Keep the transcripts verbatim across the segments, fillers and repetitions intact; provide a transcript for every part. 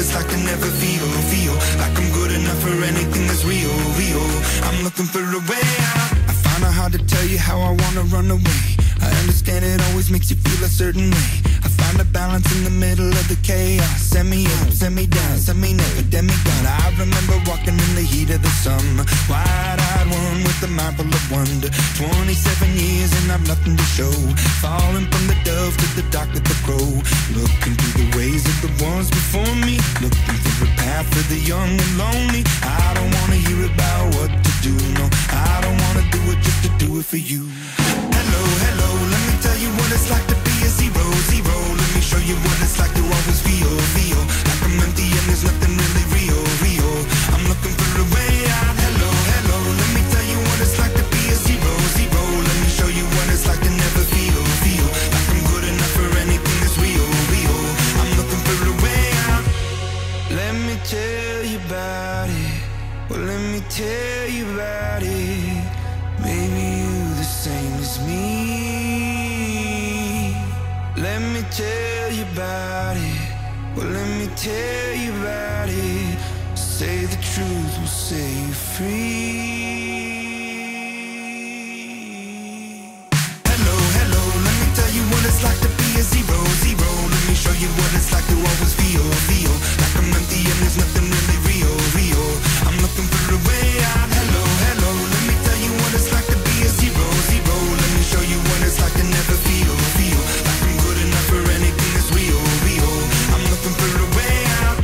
it's like to never feel, feel like I'm good enough for anything that's real, real. I'm looking for a way out. I find it hard to tell you how I wanna run away. I understand it always makes you feel a certain way. I find a balance in the middle of the chaos. Send me up, send me down, send me never, demigod. I remember walking in the heat of the summer, wide-eyed one with a mind full of wonder. Twenty-seven years and I've nothing to show. Falling from the dove to the dark of the crow. Looking through the ways of the ones before me, looking for a path for the young and lonely. I don't wanna hear about what to do, no, I don't wanna do it just to do it for you. Hello, hello, let me tell you what it's like to be a zero, zero. Let me show you what it's like to always feel, feel like I'm empty and there's nothing really real, real. I'm looking for a way out. Hello, hello, let me tell you what it's like to be a zero, zero. Let me show you what it's like to never feel, feel like I'm good enough for anything that's real, real. I'm looking for a way out. Let me tell you about it. Well, let me tell you about it. Maybe you the same as me. Let me tell you about it. Well, let me tell you about it. Say the truth will set you free. Hello, hello, let me tell you what it's like to be a zero, zero. Let me show you what it's like to always feel, feel like I'm empty and there's nothing really real, real. I'm looking for a way out. Hello, hello, let me tell you what it's like to be a zero, zero. Let me show you what it's like to never feel, feel like I'm good enough for anything that's real, real. I'm looking for a way out.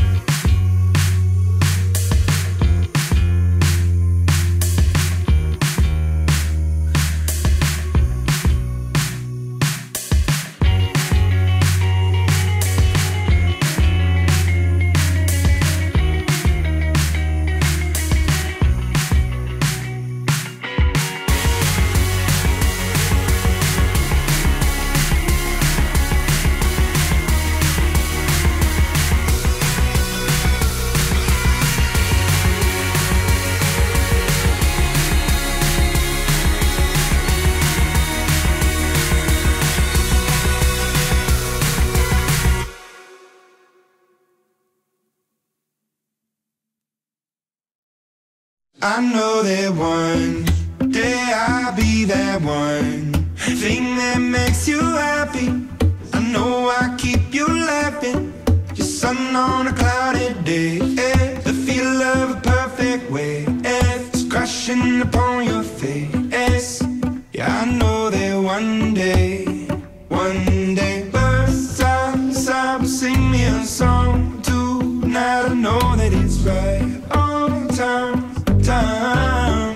I know that one day I'll be that one thing that makes you happy. I know I keep you laughing. Your sun on a cloudy day, eh? The feel of a perfect way, eh? It's crashing upon your face. Yeah, I know that one day, one day birds outside will sing me a song tonight. I know that it's right on time. Time.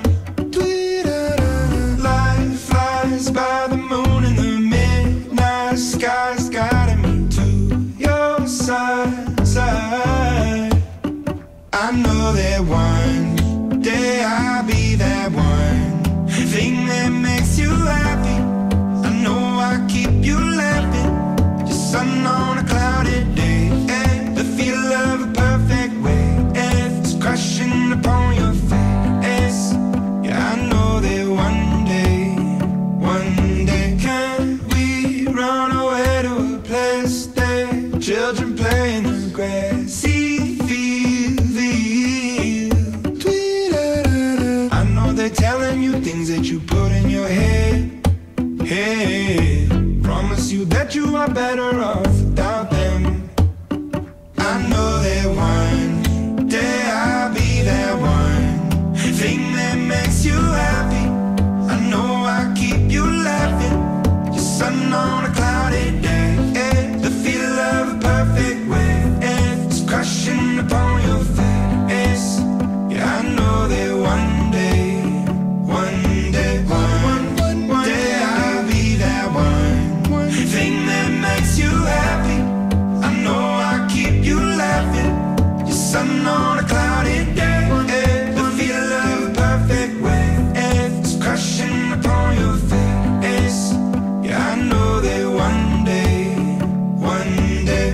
Light flies by the moon in the midnight sky's guiding me to your side, side. I know that one day I'll be that one thing that makes you happy. I know I keep you laughing. Your sun on a cloudy day, eh? The feel of a perfect way, eh? It's crashing upon your face. Yeah, I know that one day, one day, can we run away to a place there children play in the grassy field? I know they're telling you things that you put in your head, head. Promise you that you are better off without them. I know that one day I'll be that one thing that makes you happy. I know I keep you laughing. Your sun on a cloudy day, eh? The feel of a perfect way, eh? It's crashing upon your face. Yeah, I know that one day, one day, one, one, one day I'll be that one thing that makes you happy. I know I keep you laughing. Your sun on a cloudy day, eh? The feel of a perfect way, eh? It's crashing upon your face. Yeah, I know that one day, one day.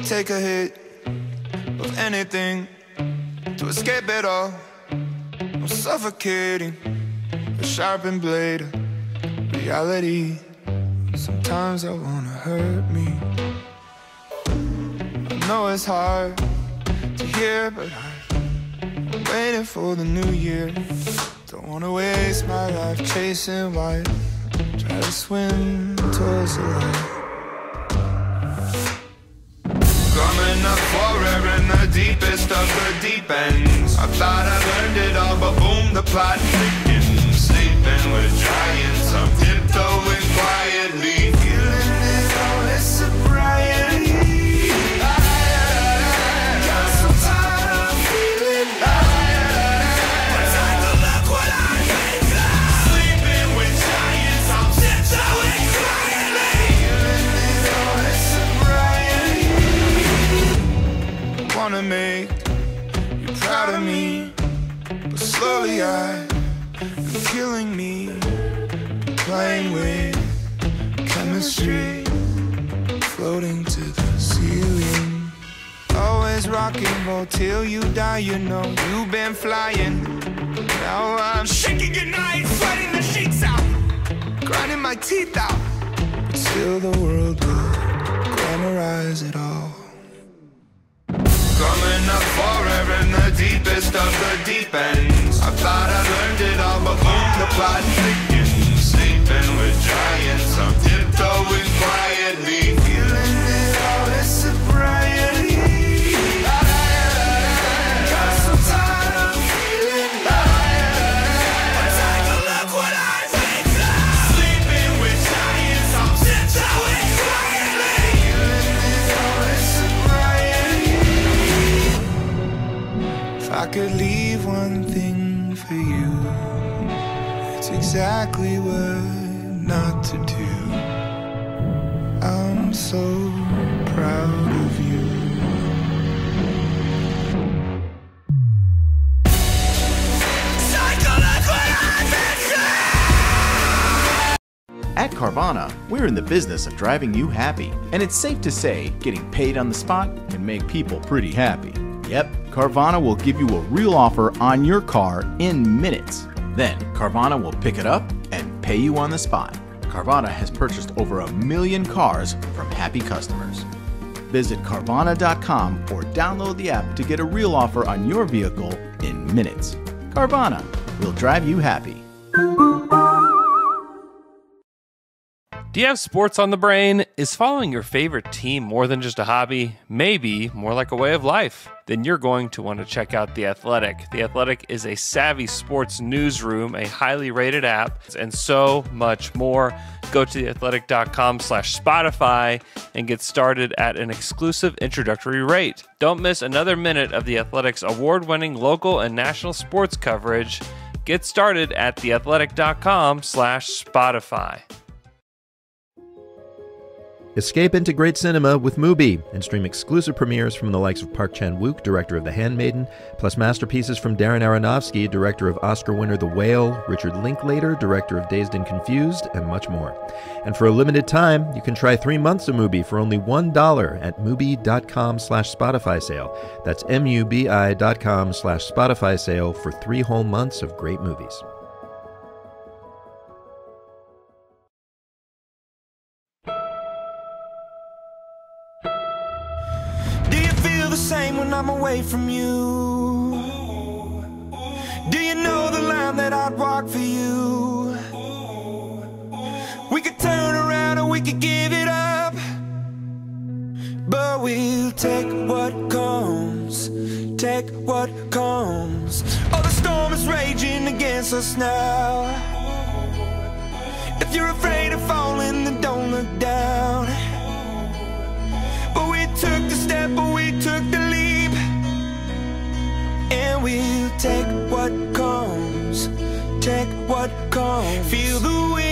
take a hit of anything to escape it all. I'm suffocating, a sharpened blade of reality. Sometimes I wanna hurt me. I know it's hard to hear, but I'm waiting for the new year. Don't wanna waste my life chasing white. Try to swim towards the light. Coming up forever in the deepest of the deep ends. I thought I learned it all, but boom, the plot thickens. Sleeping with giants, I'm tiptoeing quietly. Feeling it all, it's sobriety. Got so tired of feeling but time to look what I make of. Sleeping with giants, I'm tiptoeing quietly. Feeling it all, it's sobriety. Wanna make you proud of me, but slowly I am killing me. Playing with chemistry, floating to the ceiling. Always rock and roll till you die. You know you've been flying. Now I'm shaking your night, sweating the sheets out, grinding my teeth out. But still the world will glamorize it all. Coming up forever in the deepest of the deep ends. I thought I learned it all, but boom, the plot thickens. Sleeping with giants, I'm tiptoeing quietly. Feeling it all, it's sobriety. Got so tired of feeling but time to look what I make of. Sleeping with giants, I'm tiptoeing quietly. Feeling it all, it's sobriety. If I could leave one thing for you, it's exactly what not to do. I'm so proud of you. At Carvana, we're in the business of driving you happy. And it's safe to say, getting paid on the spot can make people pretty happy. Yep, Carvana will give you a real offer on your car in minutes. Then, Carvana will pick it up and pay you on the spot. Carvana has purchased over a million cars from happy customers. Visit Carvana dot com or download the app to get a real offer on your vehicle in minutes. Carvana will drive you happy. Do you have sports on the brain? Is following your favorite team more than just a hobby? Maybe more like a way of life? Then you're going to want to check out The Athletic. The Athletic is a savvy sports newsroom, a highly rated app, and so much more. Go to theathletic dot com slash Spotify and get started at an exclusive introductory rate. Don't miss another minute of The Athletic's award-winning local and national sports coverage. Get started at theathletic dot com slash Spotify. Escape into great cinema with Mubi and stream exclusive premieres from the likes of Park Chan-wook, director of The Handmaiden, plus masterpieces from Darren Aronofsky, director of Oscar winner The Whale, Richard Linklater, director of Dazed and Confused, and much more. And for a limited time, you can try three months of Mubi for only one dollar at mubi dot com slash Spotify sale. That's M U B I dot com slash Spotify sale for three whole months of great movies. Same when I'm away from you. Do you know the line that I'd walk for you? We could turn around or we could give it up, but we'll take what comes, take what comes. Oh, the storm is raging against us now. If you're afraid of falling, then don't look down. But we took the step, but we took the leap, and we'll take what comes, take what comes. Feel the wind